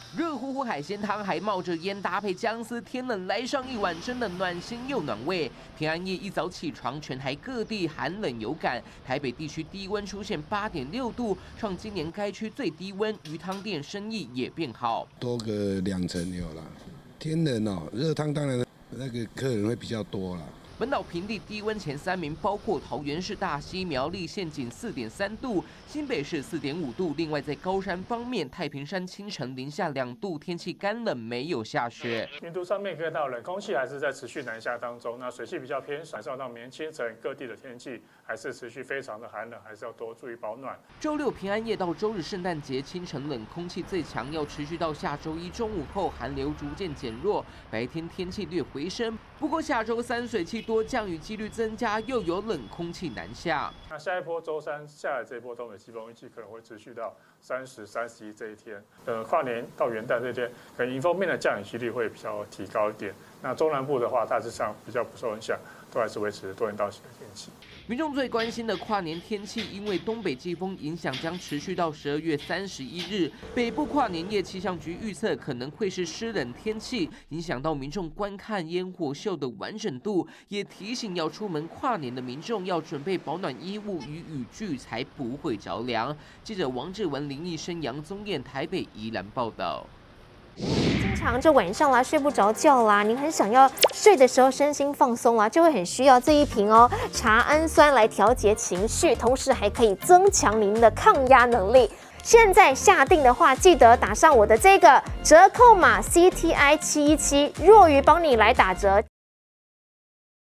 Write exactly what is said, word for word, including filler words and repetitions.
热乎乎海鲜汤还冒着烟，搭配姜丝，天冷来上一碗，真的暖心又暖胃。平安夜一早起床，全台各地寒冷有感，台北地区低温出现八点六度，创今年该区最低温。鱼汤店生意也变好， 多个两成有啦。天冷哦，热汤当然那个客人会比较多啦。 本岛平地低温前三名包括桃园市大溪、苗栗县仅四点三度，新北市四点五度。另外在高山方面，太平山清晨零下两度，天气干冷，没有下雪。 云图上面可以看到，冷空气还是在持续南下当中。那水汽比较偏少，上到明天清晨各地的天气还是持续非常的寒冷，还是要多注意保暖。 周六平安夜到周日圣诞节清晨冷空气最强，要持续到下周一中午后，寒流逐渐减弱，白天天气略回升。不过下周三水汽 多降雨几率增加，又有冷空气南下。 那下一波周三下来这一波东北季风预计可能会持续到三十、三十一这一天。呃，跨年到元旦这天，可能迎风面的降雨几率会比较提高一点。那中南部的话，大致上比较不受影响，都还是维持多云到晴的天气。 民众最关心的跨年天气，因为东北季风影响将持续到十二月三十一日。北部跨年夜气象局预测可能会是湿冷天气，影响到民众观看烟火秀的完整度，也提醒要出门跨年的民众要准备保暖衣物与雨具，才不会着凉。记者王志文、林义生、杨宗彦台北宜兰报道。 经常这晚上啦睡不着觉啦，您很想要睡的时候身心放松啦，就会很需要这一瓶哦茶氨酸来调节情绪，同时还可以增强您的抗压能力。现在下定的话，记得打上我的这个折扣码 C T I 七一七，若鱼帮你来打折。